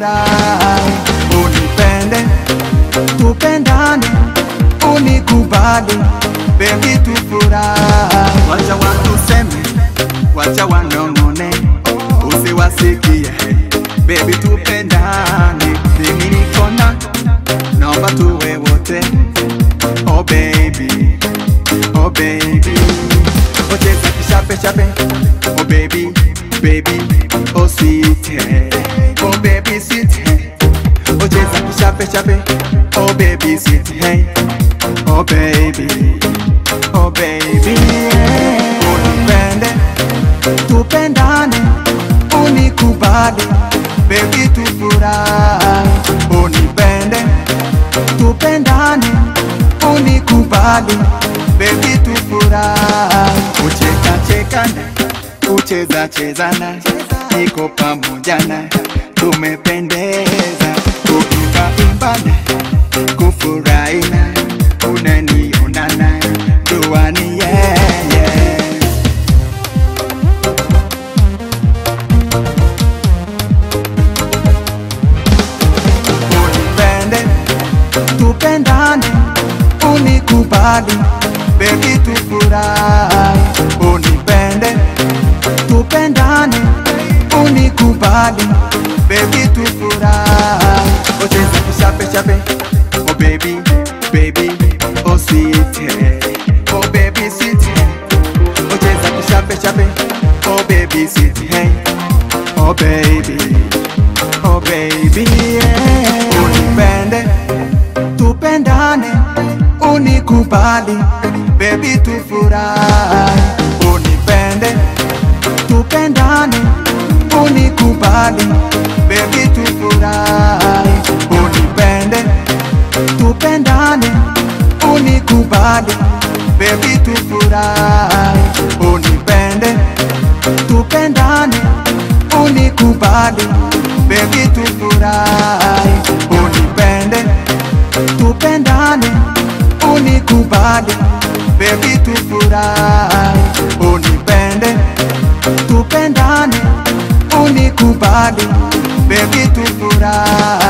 tufurahi. Unipende, tupendane, unikubali, baby tufurahi. Wacha watuseme, wacha wanong'one, usiwasikie, baby tupendane. Mimi niko na, naomba tuwe wote, oh baby, oh baby. Ocheza kishape shape, oh baby, baby, oh sweet, oh baby sweet. Ocheza kishape shape, oh baby sweet, hey, oh baby, oh baby. Unipende, tupendane, unikubali, baby tufurahi. Unipende, tupendane, unikubali, baby tufurahi. Kucheka chekana, kucheza chezana, niko pamoja na tumependeza. Kuimba imbana, kufurahina, unanionana, duani yeah, yeah. Unipende, tupendane, unikubali, baby tufurahi. Unipende, tupendane, unikubali, baby tufurahi. Ocheza kishape shape, oh baby, baby, oh sweet, oh baby sweet. Ocheza kishape shape, oh baby sweet, hey, oh baby, oh baby, yeah. Unipende, tupendane, unikubali, baby tufurahi. Unipende, tupendane, unikubali, baby tufurahi. Unipende, tupendane, unikubali, baby tufurahi. Unipende, tupendane, unikubali, baby tufurahi. Unipende, tupendane, unikubali, baby tufurahi. Unipende, tupendane, unikubali, baby tufurahi.